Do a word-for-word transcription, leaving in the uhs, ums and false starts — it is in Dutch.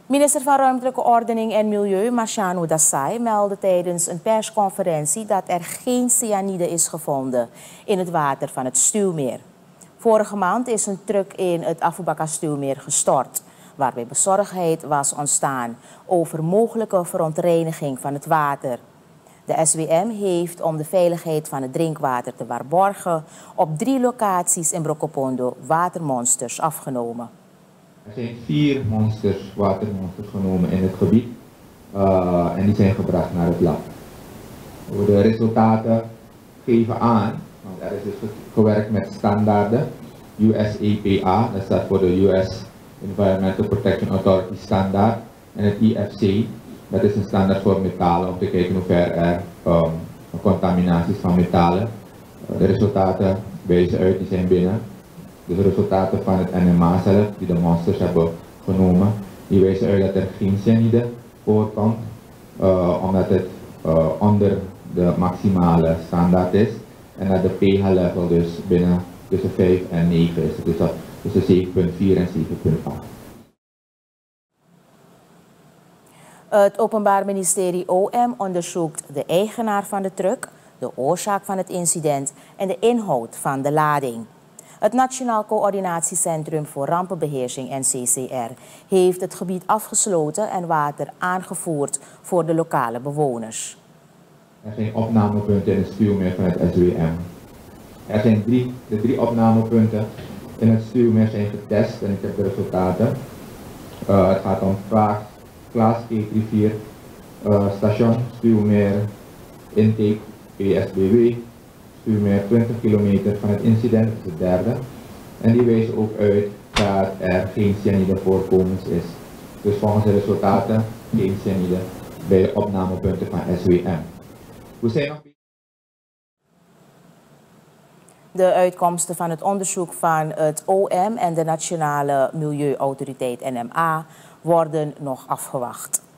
Minister van Ruimtelijke Ordening en Milieu, Marciano Dassay, meldde tijdens een persconferentie dat er geen cyanide is gevonden in het water van het Stuwmeer. Vorige maand is een truck in het Afubaka-Stuwmeer gestort, waarbij bezorgdheid was ontstaan over mogelijke verontreiniging van het water. De S W M heeft om de veiligheid van het drinkwater te waarborgen op drie locaties in Brokopondo watermonsters afgenomen. Er zijn vier monsters, watermonsters genomen in het gebied uh, en die zijn gebracht naar het lab. De resultaten geven aan, want er is dus gewerkt met standaarden, U S E P A, dat staat voor de U S Environmental Protection Authority standaard, en het I F C, dat is een standaard voor metalen om te kijken hoe ver er um, contaminaties van metalen. Uh, de resultaten wijzen uit, die zijn binnen. Dus de resultaten van het N M A zelf, die de monsters hebben genomen, die wijzen uit dat er geen cyanide voorkomt, uh, omdat het uh, onder de maximale standaard is en dat de pH-level dus binnen tussen vijf en negen is, dus dat tussen zeven komma vier en zeven komma acht. Het Openbaar Ministerie O M onderzoekt de eigenaar van de truck, de oorzaak van het incident en de inhoud van de lading. Het Nationaal Coördinatiecentrum voor Rampenbeheersing N C C R heeft het gebied afgesloten en water aangevoerd voor de lokale bewoners. Er zijn opnamepunten in het stuwmeer van het S W M. Er zijn drie, de drie opnamepunten in het stuwmeer zijn getest en ik heb de resultaten. Uh, het gaat om Klaas Keetrivier, uh, station, stuwmeer, intake, P S B W. Stuwmeer twintig kilometer van het incident, dat is het derde. En die wijzen ook uit dat er geen cyanide voorkomens is. Dus volgens de resultaten geen cyanide bij de opnamepunten van S W M. We zijn nog... De uitkomsten van het onderzoek van het O M en de Nationale Milieuautoriteit N M A worden nog afgewacht.